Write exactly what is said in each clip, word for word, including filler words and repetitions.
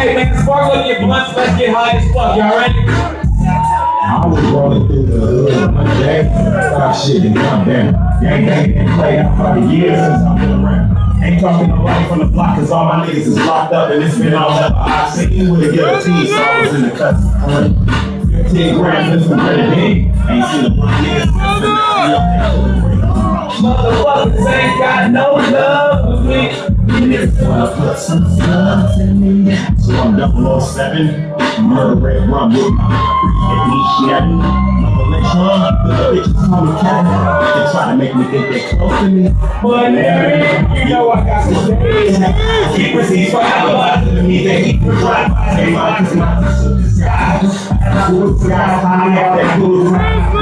Hey man, spark up your blunts, let's get high as fuck, y'all ready? I was rolling through the hood one day, stop shit and come down. Gang gang been played out for the years since I've been around. Ain't talking no life from the block cause all my niggas is locked up and it's been all that I've seen with a guillotine, so I was in the custody. fifteen grams and some grenadine. Ain't seen a black nigga since the Motherfuckers ain't got no love for me. niggas wanna put some slugs in me. So I'm double oh seven, murder red rum with my free shit. Brotha Lynch, huh? The bitches call me cat. They try to make me think they close to me. But nigga, you know I got to say keep receipts for alibis to me. They keep the drive-bys. They mind cause my disguise. Blue sky high out that blue time.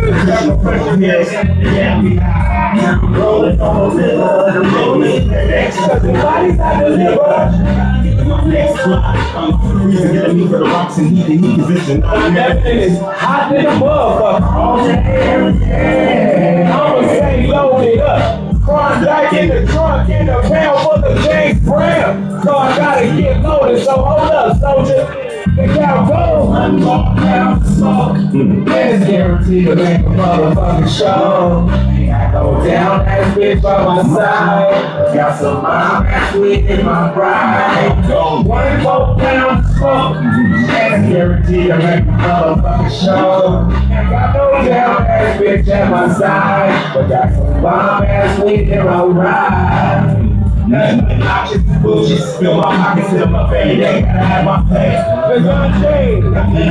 Yeah, we high. Rolling on the middle of the rolling. Cause the body's not delivered. Next fly, I'm getting me for the rocks and heat, the heat position. that thing is hot than a motherfucker. All day, I'ma say loaded up. Klondike in the trunk and a pound full of James Brown. So I gotta get loaded, so hold up, soldier. They got gold, one more pound of smoke. And it's guaranteed to make a motherfucking show. I go down that bitch by my side. Got some mom ass weed in my pride. Go one more pound of smoke. And it's guaranteed to make a motherfucking show. I got no down ass bitch at my side. But got some bomb ass weed in my ride. Nothing but options, bullshit. Spill my pockets till my baby, they gotta have my pay. The gun change.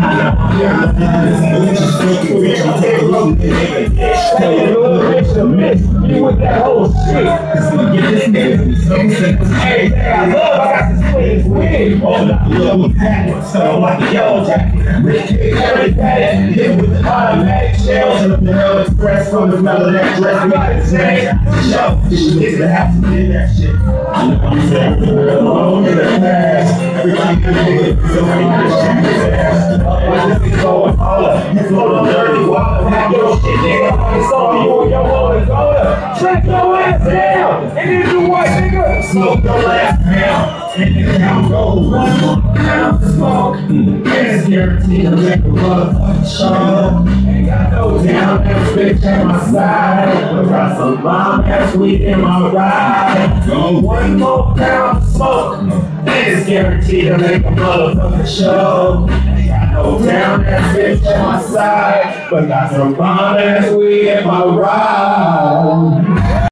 Tell you little bitch to miss. You with that whole shit. Get this nigga. Everything I love, I got this clean wig. All that love was packed. So like a yellow jacket. Rich kid, every daddy. Hit with the automatic shells. And the hell express from the smell of that dress. I got his name. Show. This niggas that have to do that shit. I know I'm saying the world alone in the past. Everybody can do it. Somebody can shake his ass. Up this is going all up. You float a dirty water. Have your shit, nigga. It's on you and your woman. Go up. Track your ass down. And then do what, nigga? Smoke your ass down. And then count gold. One more pound of smoke. And it's guaranteed to make a motherfucking show. Ain't got no down ass bitch at my side. But got some bomb ass weed in my ride. Go. One more pound of smoke, and it's guaranteed to make a motherfucking show. Ain't got no down ass bitch at my side, but got some bomb ass weed in my ride.